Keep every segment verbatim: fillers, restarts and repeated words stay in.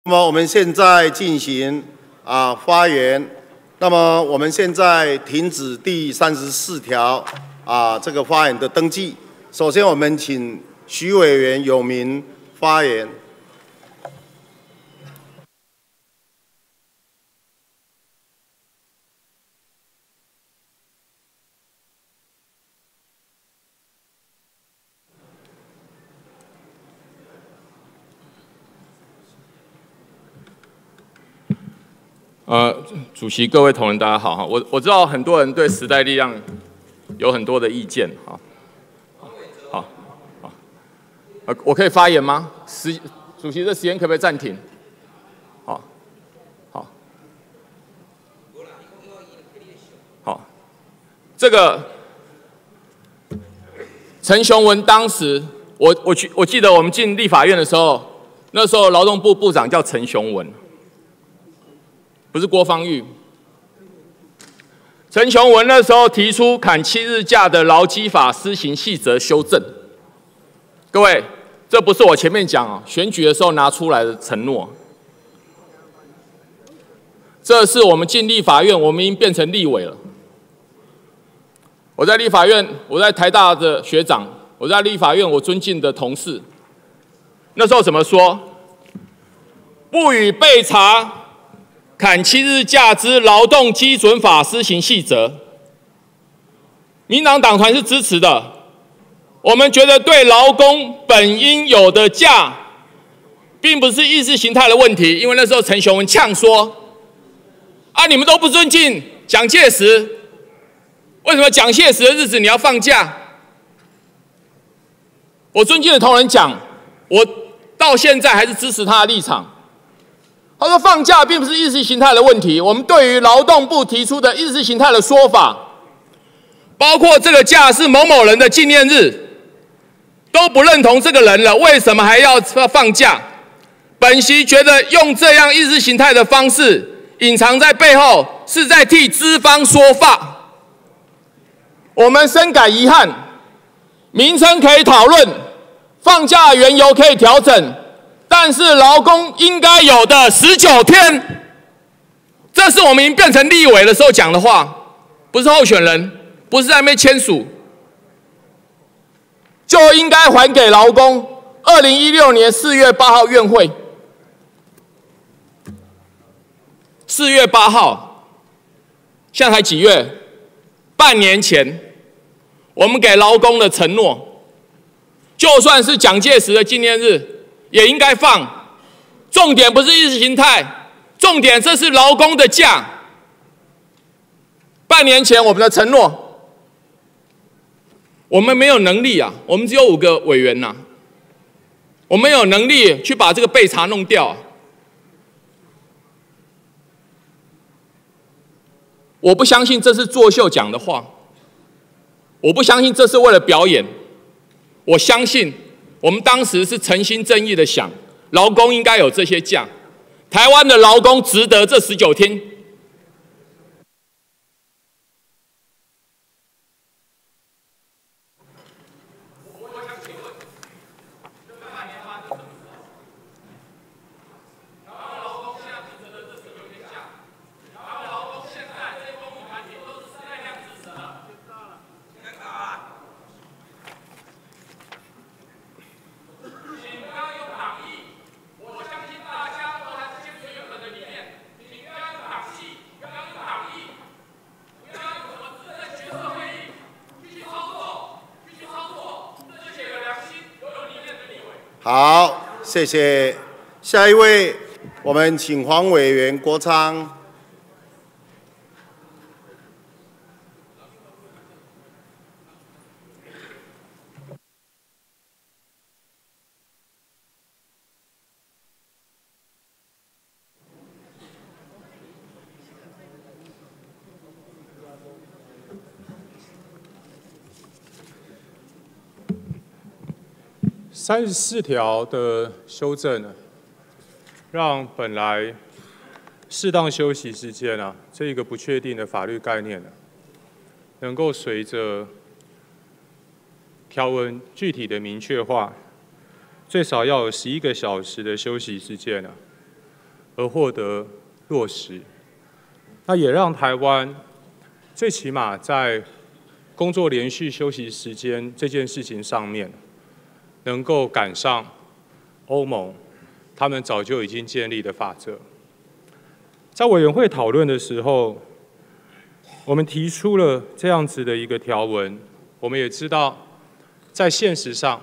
那么我们现在进行啊发言。那么我们现在停止第三十四条啊这个发言的登记。首先，我们请徐委员有名发言。 呃，主席、各位同仁，大家好哈。我我知道很多人对时代力量有很多的意见哈。好，好，呃，我可以发言吗？时主席，这时间可不可以暂停？好，好，好，这个陈雄文当时，我我去我记得我们进立法院的时候，那时候劳动部部长叫陈雄文。 不是郭方玉，陈雄文那时候提出砍七日假的劳基法施行细则修正。各位，这不是我前面讲哦，选举的时候拿出来的承诺，这是我们进立法院，我们已经变成立委了。我在立法院，我在台大的学长，我在立法院我尊敬的同事，那时候怎么说？不予备查。 砍七日假之劳动基准法施行细则，民党党团是支持的。我们觉得对劳工本应有的假，并不是意识形态的问题，因为那时候陈雄文呛说：“啊，你们都不尊敬蒋介石，为什么蒋介石的日子你要放假？”我尊敬的同仁讲，我到现在还是支持他的立场。 他说：“放假并不是意识形态的问题，我们对于劳动部提出的意识形态的说法，包括这个假是某某人的纪念日，都不认同这个人了，为什么还要放假？本席觉得用这样意识形态的方式隐藏在背后，是在替资方说话。我们深感遗憾，名称可以讨论，放假的缘由可以调整。” 但是劳工应该有的十九天，这是我们已经变成立委的时候讲的话，不是候选人，不是在那边签署，就应该还给劳工。二零一六年四月八号院会，四月八号，现在才几月？半年前，我们给劳工的承诺，就算是蒋介石的纪念日。 也应该放，重点不是意识形态，重点这是劳工的假。半年前我们的承诺，我们没有能力啊，我们只有五个委员呐、啊，我们有能力去把这个备查弄掉、啊。我不相信这是作秀讲的话，我不相信这是为了表演，我相信。 我们当时是诚心正义的想，劳工应该有这些假，台湾的劳工值得这十九天。我想请问，这半年发生什么事？然后劳工现在值得这十九天假，然后劳工现在这些公益团体都是时代力量支持的，尴尬啊！ 好，谢谢。下一位，我们请黄委员国昌。 三十四条的修正呢，让本来适当休息时间啊这一个不确定的法律概念呢，能够随着条文具体的明确化，最少要有十一个小时的休息时间啊， 而获得落实，那也让台湾最起码在工作连续休息时间这件事情上面，能够赶上欧盟他们早就已经建立的法则。在委员会讨论的时候，我们提出了这样子的一个条文，我们也知道，在现实上，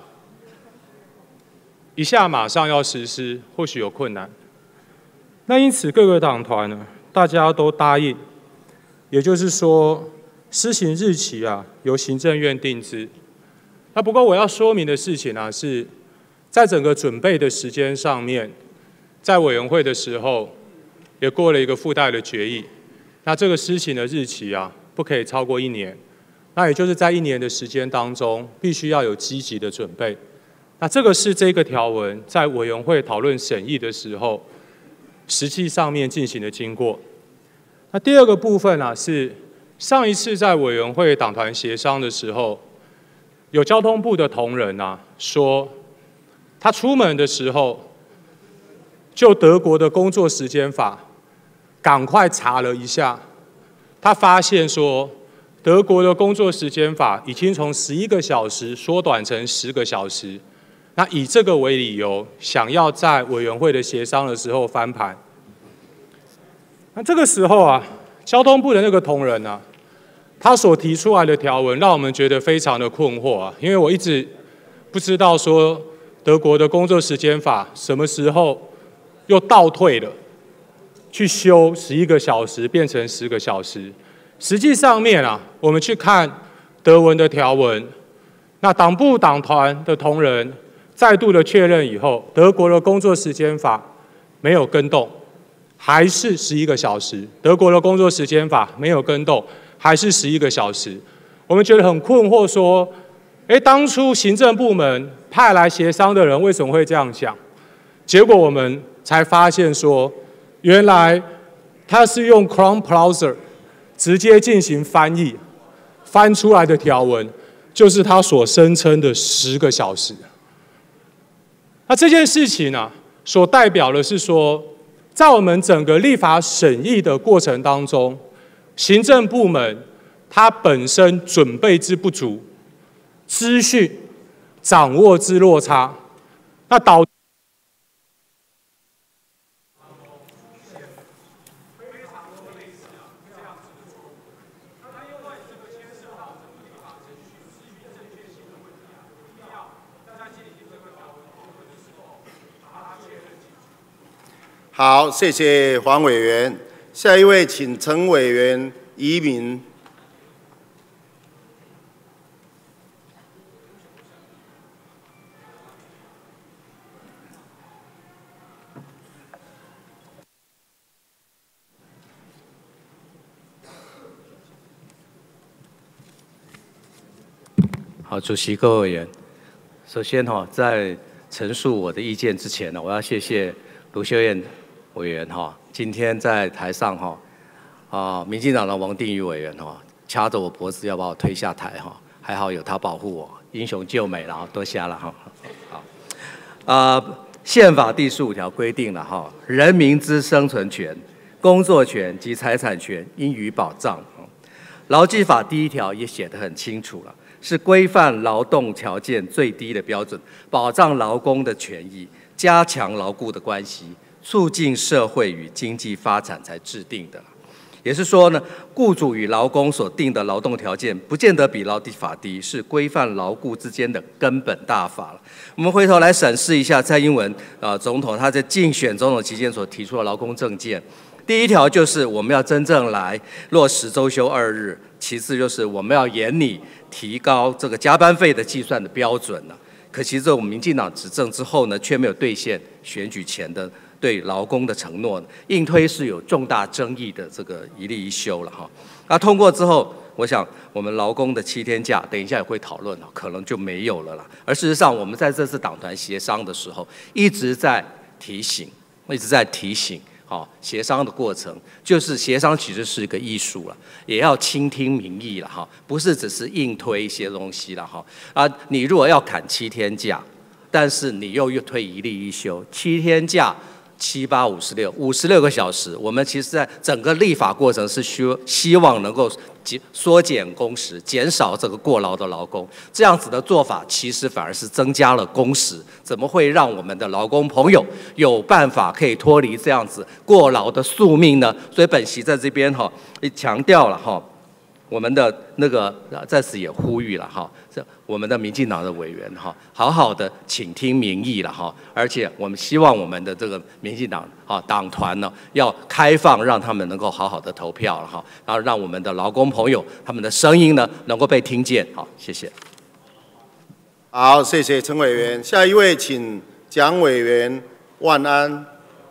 一下马上要实施，或许有困难。那因此各个党团呢，大家都答应，也就是说，施行日期啊由行政院定之。那不过我要说明的事情啊是，在整个准备的时间上面，在委员会的时候，也过了一个附带的决议。那这个施行的日期啊，不可以超过一年。那也就是在一年的时间当中，必须要有积极的准备。那这个是这个条文在委员会讨论审议的时候，实际上面进行的经过。那第二个部分啊，是上一次在委员会党团协商的时候，有交通部的同仁啊说，他出门的时候，就德国的工作时间法，赶快查了一下，他发现说，德国的工作时间法已经从十一个小时缩短成十个小时。那以这个为理由，想要在委员会的协商的时候翻盘。那这个时候啊，交通部的那个同仁啊，他所提出来的条文，让我们觉得非常的困惑啊，因为我一直不知道说德国的工作时间法什么时候又倒退了，去修十一个小时变成十个小时。实际上面啊，我们去看德文的条文，那党部党团的同仁再度的确认以后，德国的工作时间法没有更动，还是十一个小时。德国的工作时间法没有更动，还是十一个小时。我们觉得很困惑，说，哎，当初行政部门派来协商的人为什么会这样想？结果我们才发现说，原来他是用 Crown Browser 直接进行翻译，翻出来的条文就是他所声称的十个小时。那这件事情啊，所代表的是说，在我们整个立法审议的过程当中，行政部门它本身准备之不足，资讯掌握之落差，那导致好，谢谢黄委员。下一位，请陈委员移民。 好，主席、各位委员，首先哈，在陈述我的意见之前呢，我要谢谢卢秀燕委员哈，今天在台上哈，啊，民进党的王定宇委员哈，掐着我脖子要把我推下台哈，还好有他保护我，英雄救美了哈，多谢了哈。好，啊，宪法第十五条规定了哈，人民之生存权、工作权及财产权应予保障。劳基法第一条也写得很清楚了，是规范劳动条件最低的标准，保障劳工的权益，加强劳雇的关系，促进社会与经济发展才制定的。也是说呢，雇主与劳工所定的劳动条件，不见得比劳基法低，是规范劳雇之间的根本大法了。我们回头来审视一下蔡英文呃总统他在竞选总统期间所提出的劳工政见。第一条就是我们要真正来落实周休二日，其次就是我们要严拟提高这个加班费的计算的标准了。可惜这我们民进党执政之后呢，却没有兑现选举前的对劳工的承诺，硬推是有重大争议的这个一例一休了哈。那通过之后，我想我们劳工的七天假，等一下也会讨论，可能就没有了啦。而事实上，我们在这次党团协商的时候，一直在提醒，一直在提醒。好，协商的过程就是协商，其实是一个艺术了，也要倾听民意了哈，不是只是硬推一些东西了哈。啊，你如果要砍七天假，但是你又又推一例一休，七天假七八五十六，五十六个小时，我们其实在整个立法过程是希希望能够缩减工时，减少这个过劳的劳工。这样子的做法，其实反而是增加了工时，怎么会让我们的劳工朋友有办法可以脱离这样子过劳的宿命呢？所以本席在这边哈，强调了哈。我们的那个在此也呼吁了哈，这我们的民进党的委员哈，好好的倾听民意了哈，而且我们希望我们的这个民进党啊党团呢要开放，让他们能够好好的投票了哈，然后让我们的劳工朋友他们的声音呢能够被听见。好，谢谢。 好，谢谢陈委员。下一位请蒋委员万安。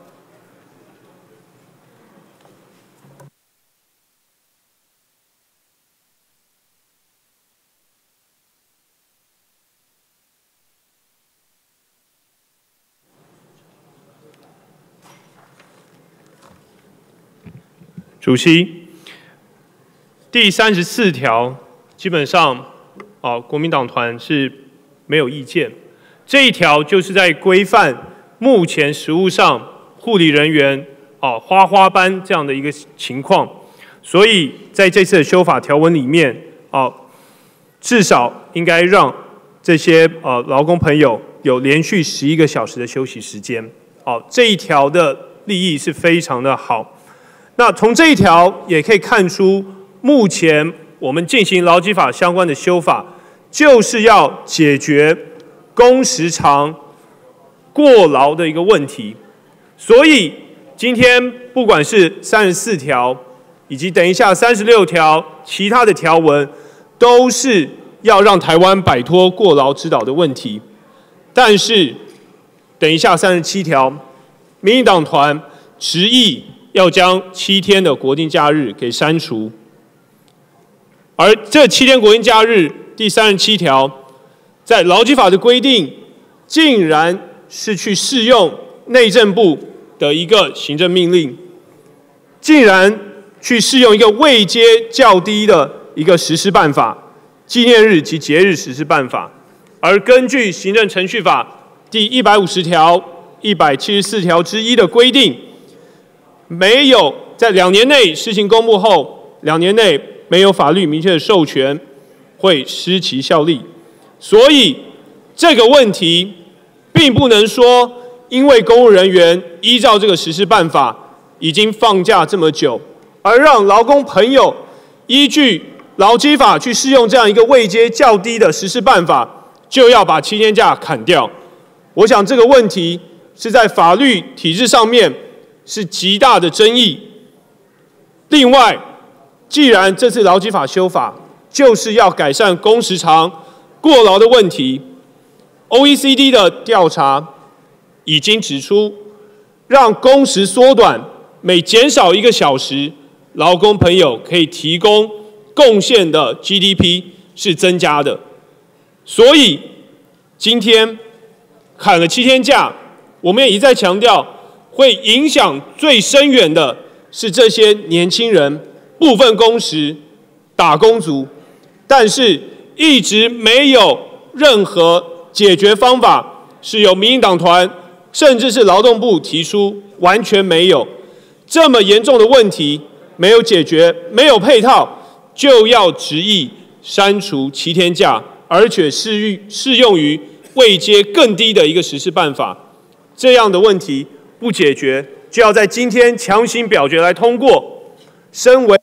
主席，第三十四条基本上，啊，国民党团是没有意见。这一条就是在规范目前实务上护理人员啊花花班这样的一个情况，所以在这次的修法条文里面，啊，至少应该让这些呃劳工朋友有连续十一个小时的休息时间。哦，这一条的立意是非常的好。那从这一条也可以看出，目前我们进行劳基法相关的修法，就是要解决工时长、过劳的一个问题。所以今天不管是三十四条，以及等一下三十六条其他的条文，都是要让台湾摆脱过劳之岛的问题。但是等一下三十七条，民进党团执意要将七天的国定假日给删除，而这七天国定假日第三十七条，在劳基法的规定，竟然是去适用内政部的一个行政命令，竟然去适用一个位阶较低的一个实施办法——纪念日及节日实施办法，而根据行政程序法第一百五十条、一百七十四条之一的规定。没有在两年内施行公布后，两年内没有法律明确的授权，会失其效力。所以这个问题并不能说，因为公务人员依照这个实施办法已经放假这么久，而让劳工朋友依据劳基法去适用这样一个位阶较低的实施办法，就要把七天假砍掉。我想这个问题是在法律体制上面是极大的争议。另外，既然这次劳基法修法就是要改善工时长、过劳的问题 ，O E C D 的调查已经指出，让工时缩短，每减少一个小时，劳工朋友可以提供贡献的 G D P 是增加的。所以今天砍了七天假，我们也一再强调，会影响最深远的是这些年轻人、部分工时打工族，但是一直没有任何解决方法是由民进党团甚至是劳动部提出，完全没有。这么严重的问题没有解决，没有配套，就要执意删除七天假，而且适适用于位阶更低的一个实施办法。这样的问题不解决，就要在今天强行表决来通过。身为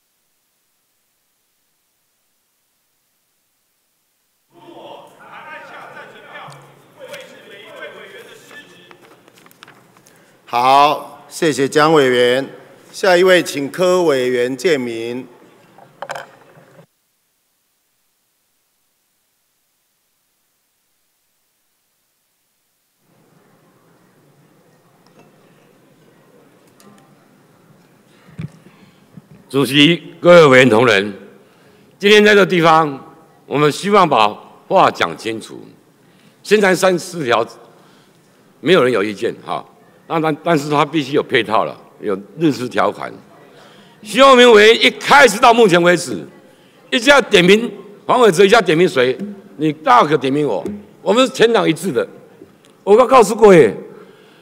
好，谢谢蒋委员。下一位，请柯委员建明。 主席、各位委员同仁，今天在这个地方，我们希望把话讲清楚。现在三十四条，没有人有意见哈，那但但是它必须有配套了，有日时条款。徐永明委员一开始到目前为止，一下点名黄伟哲，一下点名谁？你大可点名我，我们是全党一致的。我要告诉各位，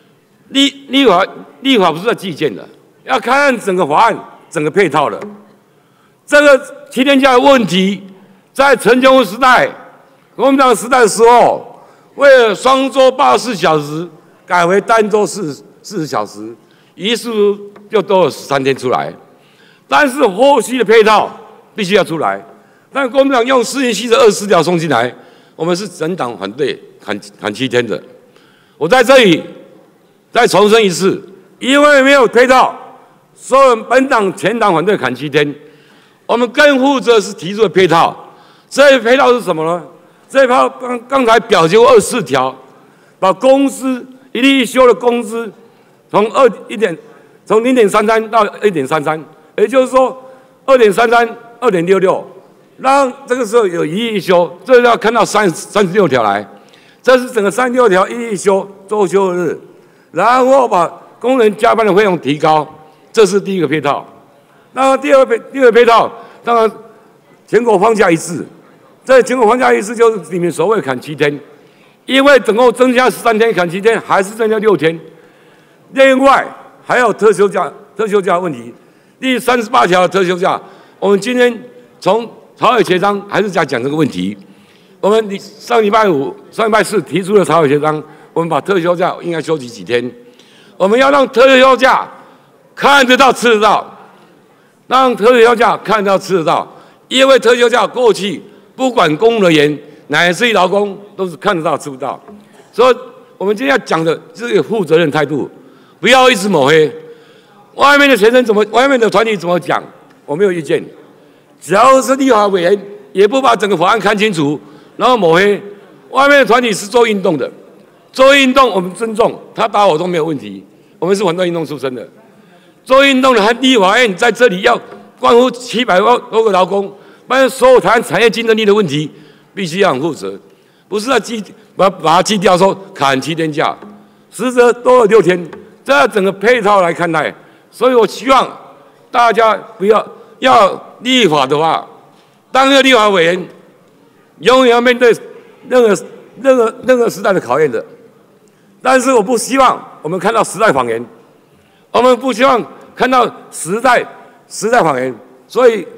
立立法立法不是在计件的，要看整个法案整个配套的。这个七天假的问题，在陈建武时代、国民党时代的时候，为了双周八十四小时改为单周四四十小时，于是就多了十三天出来。但是后续的配套必须要出来。但国民党用施行细则二十四条送进来，我们是整党反对砍砍七天的。我在这里再重申一次，因为没有配套，所以本党全党反对砍七天。我们更负责是提出的配套。这一配套是什么呢？这一配套刚刚才表决过二十四条，把公司一例一休的工资从二一点从零点三三到一点三三，也就是说二点三三、二点六六，让这个时候有一例一休，这要看到三三十六条来，这是整个三十六条一例一休周休日，然后把工人加班的费用提高，这是第一个配套。那么第二个配第二个配套，当然全国放假一次，这全国放假一次就是你们所谓砍七天，因为总共增加十三天，砍七天还是增加六天。另外还有特休假，特休假的问题，第三十八条的特休假，我们今天从朝野协商还是在讲这个问题。我们上礼拜五、上礼拜四提出了朝野协商，我们把特休假应该休息几天，我们要让特休假看得到、吃得到。让特休假看得到吃得到，因为特休假过去不管公务人员乃至于劳工都是看得到吃不到，所以我们今天要讲的是一个负责任态度，不要一直抹黑。外面的学生怎么，外面的团体怎么讲，我没有意见。只要是立法委员也不把整个法案看清楚，然后抹黑。外面的团体是做运动的，做运动我们尊重，他打我都没有问题，我们是反对运动出身的。做运动的和立法院在这里要关乎七百多个劳工，不然所有台湾产业竞争力的问题，必须要很负责，不是要记把把它记掉说砍七天假，实则多了六天，这整个配套来看待，所以我希望大家不要要立法的话，当个立法委员，永远要面对任何任何任何时代的考验的，但是我不希望我们看到时代谎言，我们不希望看到时代时代谎言，所以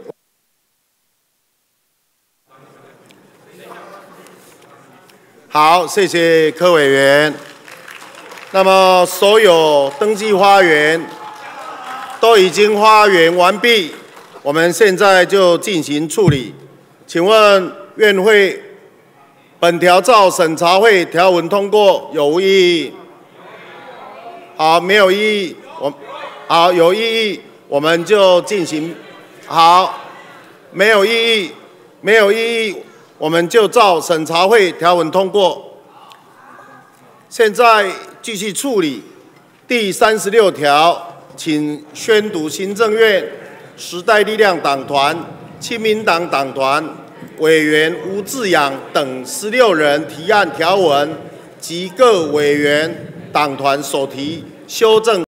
好，谢谢柯委员。那么所有登记发言都已经发言完毕，我们现在就进行处理。请问院会本条照审查会条文通过有无异议？好，没有异议。我好有异议，我们就进行。好，没有异议，没有异议，我们就照审查会条文通过。现在继续处理第三十六条，请宣读行政院时代力量党团、亲民党党团委员吴志阳等十六人提案条文及各委员党团所提修正